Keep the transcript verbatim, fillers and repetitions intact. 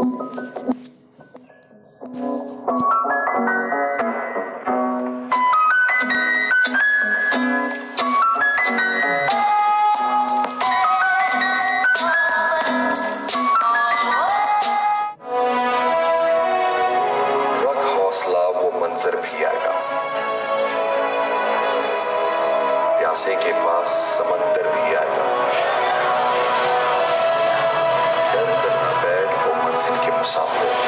मंजर भी आएगा, प्यासे के पास समंदर भी आएगा। डर कर ना बैठ वो मंजिल के मुसाफिर,